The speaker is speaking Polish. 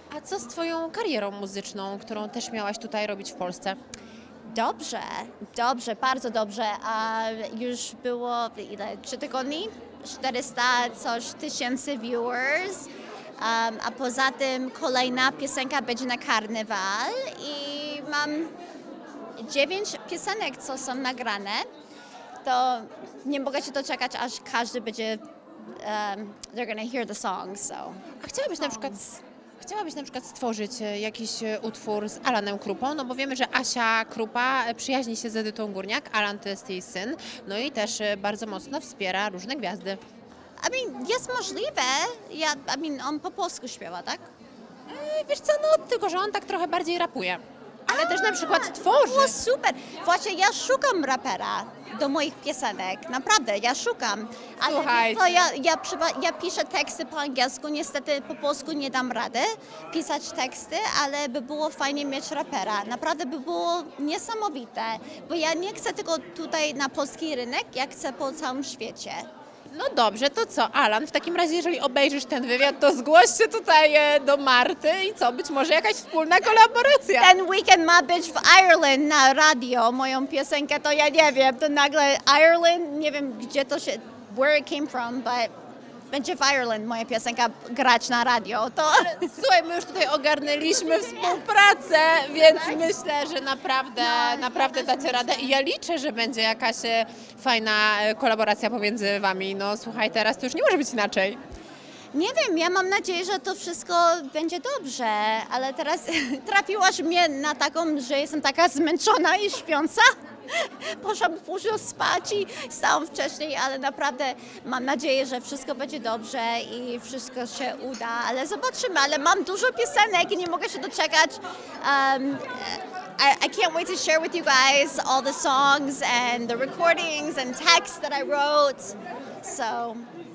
A co z twoją karierą muzyczną, którą też miałaś tutaj robić w Polsce? Dobrze, dobrze, bardzo dobrze. A już było ile? 3 tygodni? 400 coś tysięcy viewers. A poza tym kolejna piosenka będzie na karnawal i mam 9 piosenek, co są nagrane. To nie mogę się doczekać, aż każdy będzie they're gonna hear the song, so. A chciałabyś na przykład stworzyć jakiś utwór z Alanem Krupą, no bo wiemy, że Asia Krupa przyjaźni się z Edytą Górniak, Alan to jest jej syn, no i też bardzo mocno wspiera różne gwiazdy. Jest możliwe. On po polsku śpiewa, tak? Wiesz co, no tylko, że on tak trochę bardziej rapuje, ale też na przykład tworzy. O, super! Właśnie ja szukam rapera do moich piosenek, naprawdę, ja szukam. Ale Słuchajcie. to ja piszę teksty po angielsku, niestety po polsku nie dam rady pisać teksty, ale by było fajnie mieć rapera. Naprawdę by było niesamowite, bo ja nie chcę tylko tutaj na polski rynek, ja chcę po całym świecie. No dobrze, to co, Alan, w takim razie, jeżeli obejrzysz ten wywiad, to zgłoś się tutaj do Marty i co, być może jakaś wspólna kolaboracja. Ten weekend ma być w Ireland na radio, moją piosenkę, to ja nie wiem, to nagle Ireland, nie wiem gdzie to się, where it came from, but będzie w Ireland moja piosenka grać na radio, to... Słuchaj, my już tutaj ogarnęliśmy współpracę, więc myślę, że naprawdę dacie radę i ja liczę, że będzie jakaś fajna kolaboracja pomiędzy wami. No słuchaj, teraz to już nie może być inaczej. Nie wiem, ja mam nadzieję, że to wszystko będzie dobrze, ale teraz trafiłaś mnie na taką, że jestem taka zmęczona i śpiąca. Poszłam późno spać i stałam wcześniej, ale naprawdę mam nadzieję, że wszystko będzie dobrze i wszystko się uda, ale zobaczymy, ale mam dużo piosenek i nie mogę się doczekać. I can't wait to share with you guys all the songs and the recordings and texts that I wrote. So